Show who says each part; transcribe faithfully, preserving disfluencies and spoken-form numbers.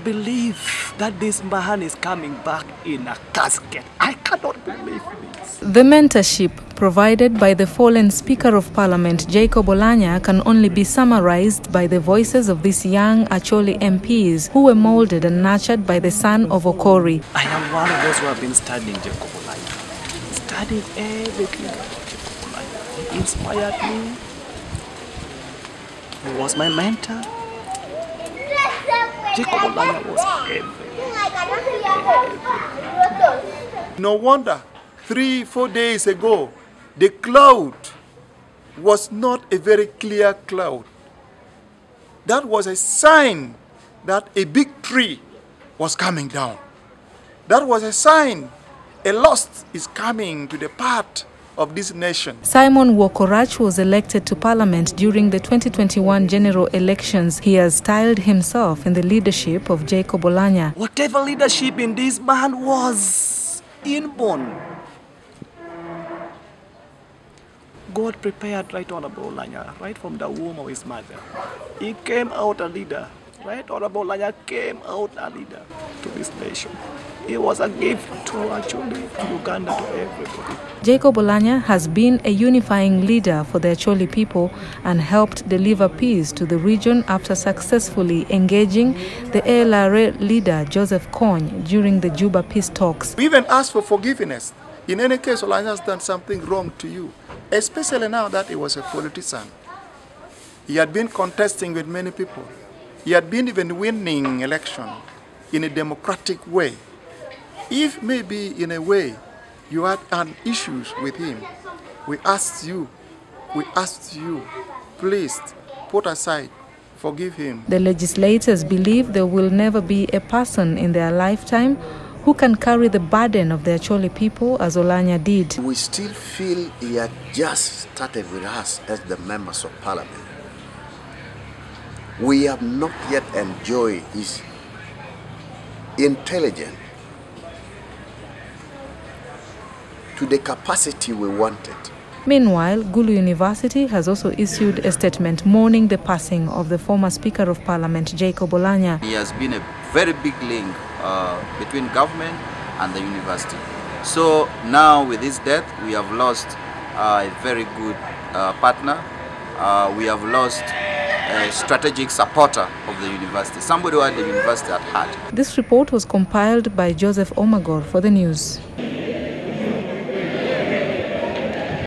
Speaker 1: believe that this man is coming back in a casket. I cannot believe this.
Speaker 2: The mentorship provided by the fallen Speaker of Parliament, Jacob Oulanyah, can only be summarized by the voices of these young Acholi M Ps who were molded and nurtured by the son of Okori.
Speaker 1: I am one of those who have been studying Jacob Oulanyah, studying everything about Jacob Oulanyah. He inspired me. He was my mentor. Jacob Oulanyah was everything.
Speaker 3: No wonder, three, four days ago, the cloud was not a very clear cloud. That was a sign that a big tree was coming down. That was a sign a loss is coming to the path of this nation.
Speaker 2: Simon Wokorach was elected to Parliament during the twenty twenty-one general elections. He has styled himself in the leadership of Jacob Oulanyah.
Speaker 1: Whatever leadership in this man was inborn, God prepared Right Honorable Oulanyah right from the womb of his mother. He came out a leader. Right Honorable Oulanyah came out a leader to this nation. He was a gift to actually to Uganda, to everybody.
Speaker 2: Jacob Oulanyah has been a unifying leader for the Acholi people and helped deliver peace to the region after successfully engaging the A L R A leader Joseph Kony during the Juba peace talks.
Speaker 3: We even asked for forgiveness. In any case, Oulanyah has done something wrong to you, especially now that he was a politician. He had been contesting with many people. He had been even winning election in a democratic way. If maybe in a way you had an issues with him, we asked you, we asked you, please put aside, forgive him.
Speaker 2: The legislators believe there will never be a person in their lifetime who can carry the burden of the Acholi people as Oulanyah did.
Speaker 4: We still feel he had just started with us as the members of Parliament. We have not yet enjoyed his intelligence to the capacity we wanted.
Speaker 2: Meanwhile, Gulu University has also issued a statement mourning the passing of the former Speaker of Parliament, Jacob Oulanyah.
Speaker 5: He has been a very big link uh, between government and the university. So now with his death, we have lost uh, a very good uh, partner. Uh, we have lost a strategic supporter of the university, somebody who had the university at heart.
Speaker 2: This report was compiled by Joseph Omagor for the news.